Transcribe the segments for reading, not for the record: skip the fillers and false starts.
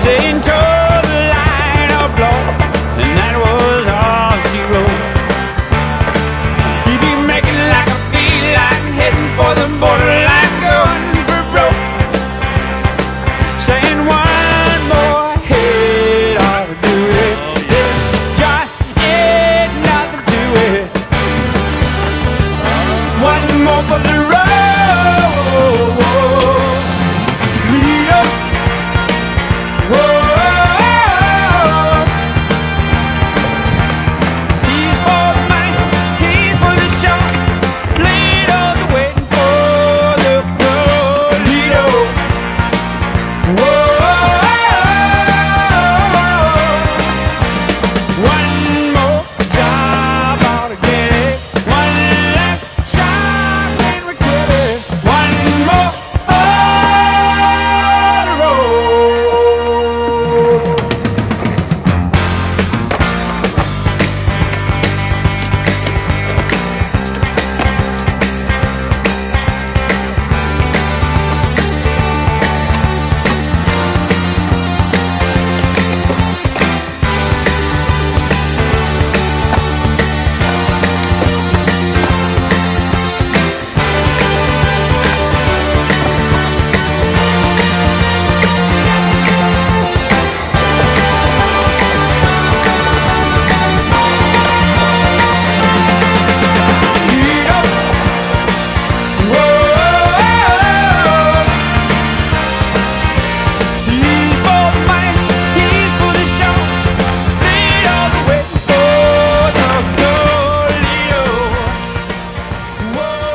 saying told the line of blow, and that was all she wrote. He'd be making like a feline, heading for the borderline, going for broke, saying one more hit ought to do it. This just ain't nothing to it. One more for the road. Lead up. Whoa. He's for the money, he's for the show. Lead all the way for the goal. Lead up. Whoa. One more job ought to get it. One last shot and we get it. One more on the road. Lead up. Whoa. He's for the money, he's for the show. Lead all the way for the goal. Lead up. Whoa.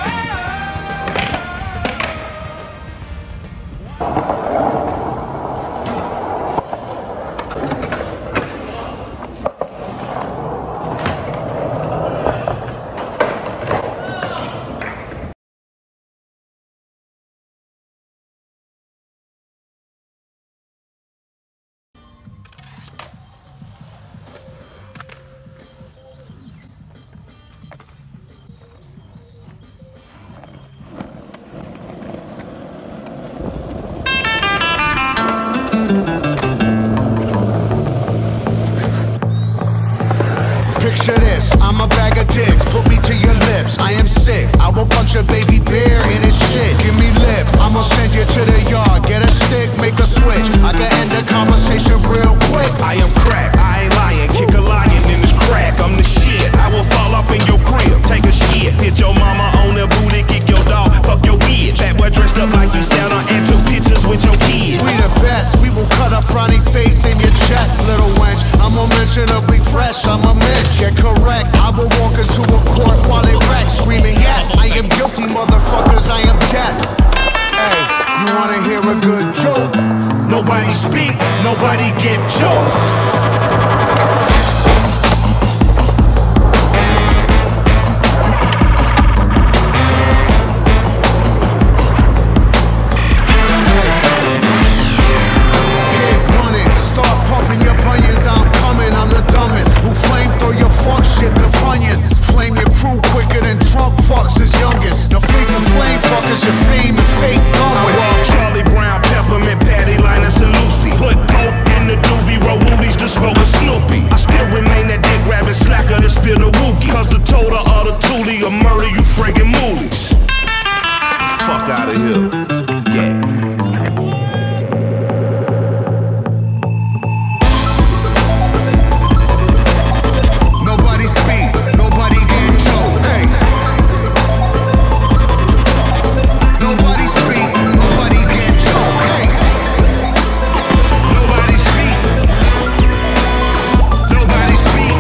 Picture this, I'm a bag of dicks, put me to your lips. I am sick, I will punch a baby bear in his shit. Give me lip, I'ma send you to the yard. Get a stick, make a switch, I can end the conversation real quick. I am crack, I ain't lying, kick a lion in his crack. I'm the shit, I will fall off in your crib. Take a shit, hit your mama on the booty, kick your dog, fuck your bitch. That boy dressed up like you Santa and took pictures with your kids. We the best, we will cut a frowny face in your chest, little wench. I'm unmentionably fresh, I'm a mensch. Get correct, I will walk into a court while it wrecks, screaming yes, I am guilty, motherfuckers, I am death. Hey, you wanna hear a good joke? Nobody speak, nobody get choked. Your fame and fate's gone with. I walk Charlie Brown, peppermint patty, Linus and Lucy. Put coke in the doobie, roll woolies to smoke a Snoopy. I still remain that dick grabbing slacker to spill the wookie. Cause the total of the toolie will murder you friggin' moolies. Fuck out of here. Yeah. Nobody speak, nobody get choked. Hey. Nobody speak, nobody get choked. Hey. Nobody speak, nobody speak.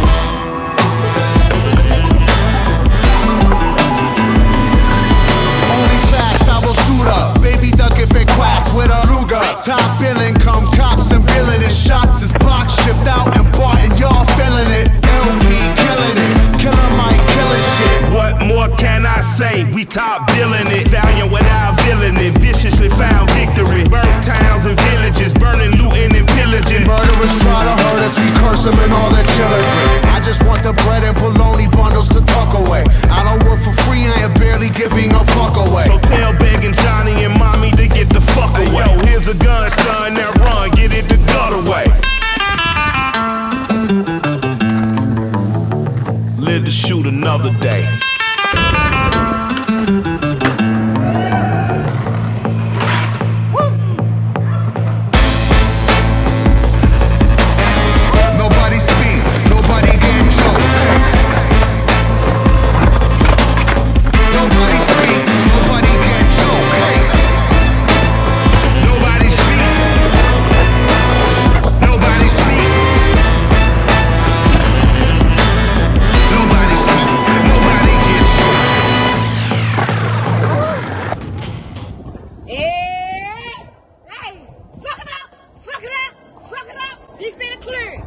Only facts, I will shoot up. Baby duck if it quacks with a Ruger. Top billing, come cops and villainous shots is block shipped out and bought and y'all feeling it. LP killing it, killer Mike killing shit. What more can I say? We top billing it, valiant without villain it. Viciously found victory. Burnt towns and villages, burning, looting and pillaging. Murderers try to hurt us, we curse them and all their children. I just want the bread and bologna bundles to tuck away. I don't work for free, I am barely giving a fuck away. So tell begging Johnny and mommy to get the fuck away. Hey, yo, here's a gun, son, now run, get He finna clear it.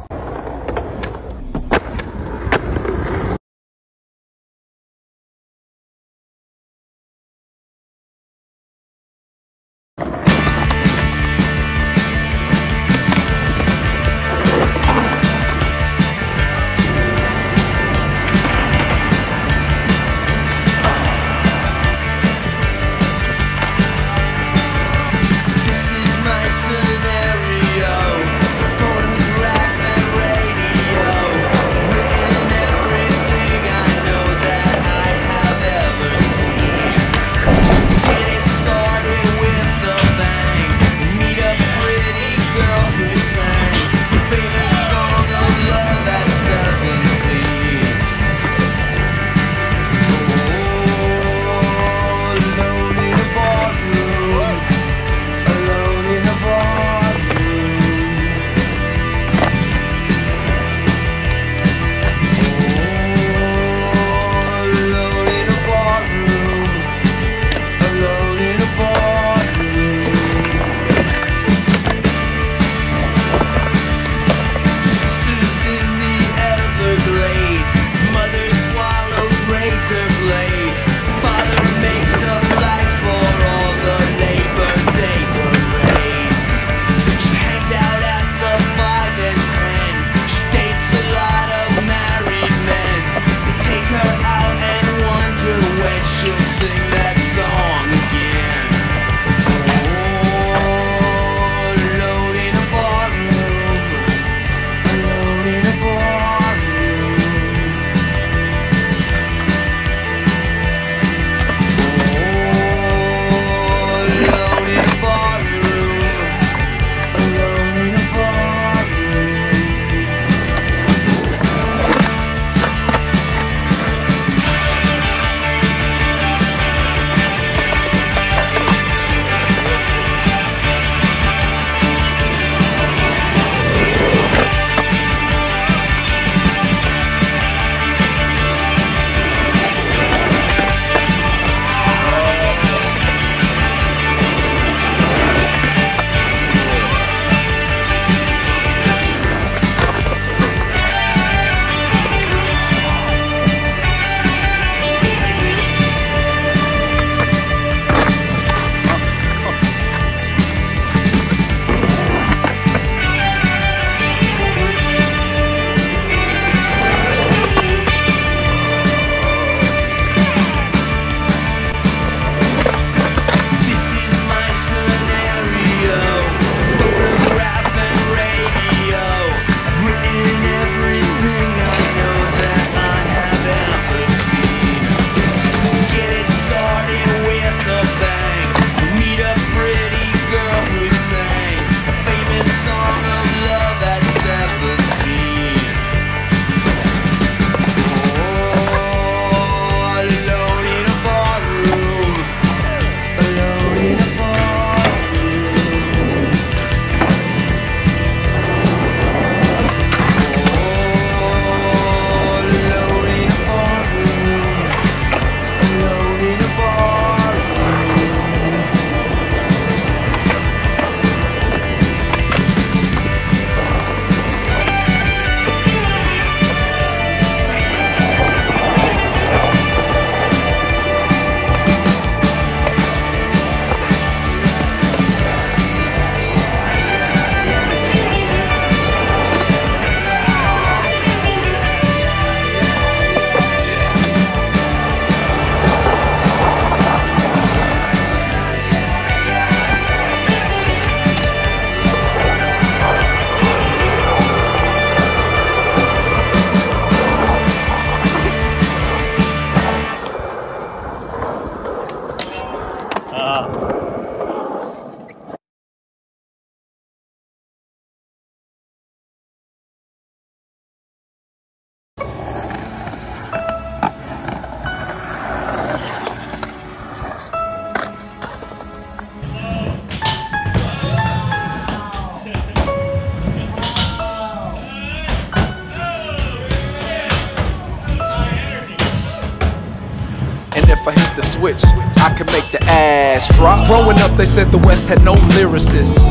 if I hit the switch, I can make the ass drop. Growing up, they said the West had no lyricists.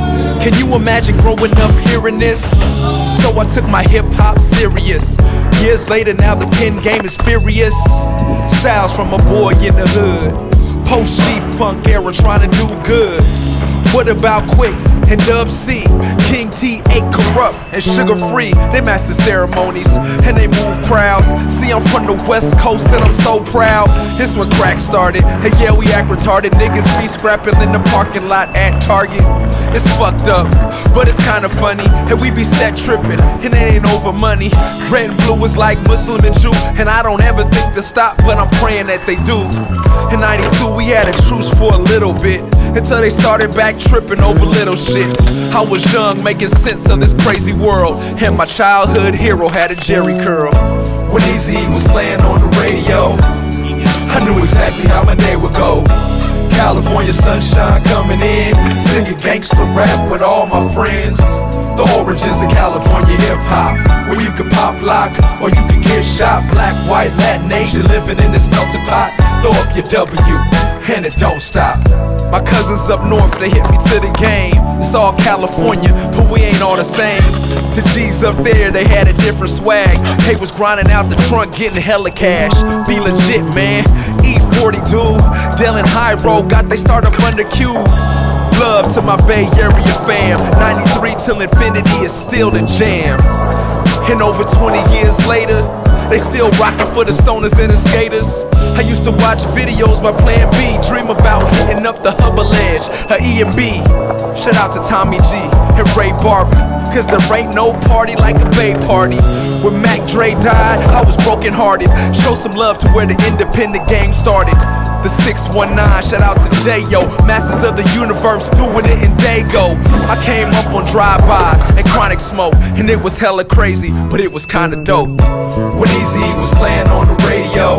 Can you imagine growing up hearing this? So I took my hip-hop serious. Years later now the pen game is furious. Styles from a boy in the hood, post-G-Funk era trying to do good. What about Quick and Dub C? King T ain't corrupt and sugar free. They master ceremonies and they move crowds. See, I'm from the West Coast and I'm so proud. This when crack started, and yeah, we act retarded. Niggas be scrapping in the parking lot at Target. It's fucked up, but it's kinda funny. And we be set tripping, and it ain't over money. Red and blue is like Muslim and Jew, and I don't ever think to stop, but I'm praying that they do. In '92 we had a truce for a little bit, until they started back tripping over little shit. I was young, making sense of this crazy world, and my childhood hero had a Jerry curl. When Easy was playing on the radio, I knew exactly how my day would go. California sunshine coming in, singing gangster rap with all my friends. The origins of California hip-hop, where you can pop lock or you can get shot. Black, white, Latin, Asian, living in this melting pot. Throw up your W, and it don't stop. My cousins up north, they hit me to the game. It's all California, but we ain't all the same. To G's up there, they had a different swag. They was grinding out the trunk, getting hella cash. Be legit, man. E40 dude, Dell and High Road got they start up under Q. Love to my Bay Area fam. 93 till infinity is still the jam. And over 20 years later, they still rockin' for the stoners and the skaters. I used to watch videos by Plan B, dream about hitting up the Hubble Edge, E&B. Shout out to Tommy G and Ray Barbie, cause there ain't no party like a Bay party. When Mac Dre died, I was broken hearted. Show some love to where the independent game started. The 619, shout out to J.O. Masters of the universe, doing it in Dago. I came up on drive-bys and chronic smoke, and it was hella crazy, but it was kinda dope. When Easy was playing on the radio,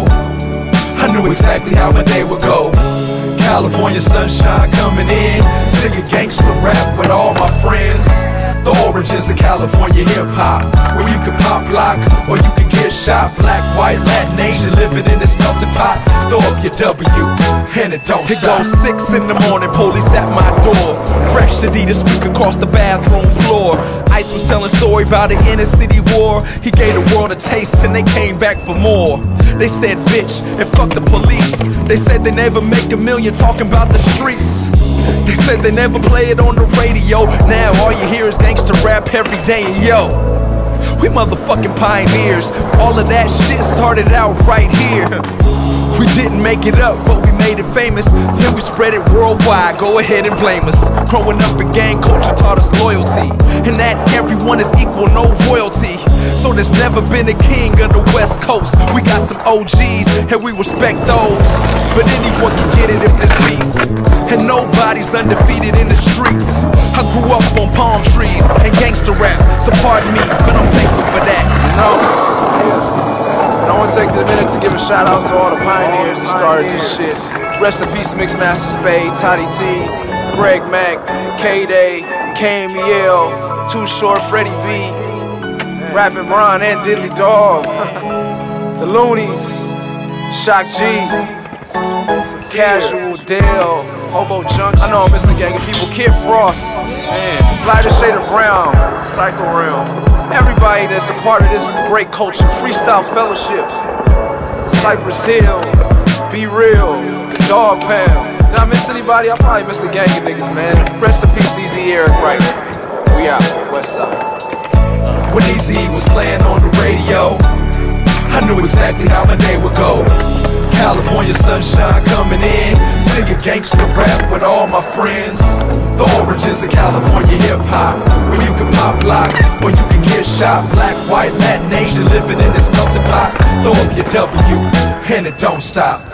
I knew exactly how my day would go. California sunshine coming in, singing gangster rap with all my friends. The origins of California hip-hop, where you can pop lock or you can get shot. Black, white, Latin, Asian, living in this melting pot. Throw up your W, and it don't stop. It goes 6 in the morning, police at my door. Fresh Adidas squeak across the bathroom floor. Ice was telling a story about the inner city war. He gave the world a taste and they came back for more. They said bitch and fuck the police. They said they never make a million talking about the streets. They said they never play it on the radio. Now all you hear is gangster rap every day. And yo, we motherfucking pioneers. All of that shit started out right here. We didn't make it up, but we made it famous. Then we spread it worldwide, go ahead and blame us. Growing up in gang culture taught us loyalty, and that everyone is equal, no royalty. So there's never been a king of the West Coast. We got some OGs, and we respect those. But anyone can get it if there's beef, and nobody's undefeated in the streets. I grew up on palm trees and gangster rap, so pardon me, but I'm thankful for that, you know? And I want to take a minute to give a shout out to all the pioneers that started this shit. Rest in peace, Mixmaster Spade, Toddy T, Greg Mack, K-Day, KMEL, Too Short, Freddie B, Rappin' Ron and Diddley Dog, the Loonies, Shock G, Casual, Dale, Hobo Junction. I know I'm missing a gang of people. Kid Frost, man, Lighter Shade of Brown, Psycho Realm. Everybody that's a part of this great culture, Freestyle Fellowship, Cypress Hill, Be Real, the Dog Pound. Did I miss anybody? I probably missed a gang of niggas, man. Rest in peace, Easy Eric Wright. We out, West Side. When Easy was playing on the radio, I knew exactly how my day would go. California sunshine coming in, singing gangster rap with all my friends. The origins of California hip-hop, where you can pop lock or you can get shot. Black, white, Latin, Asian, living in this melting pot. Throw up your W, and it don't stop.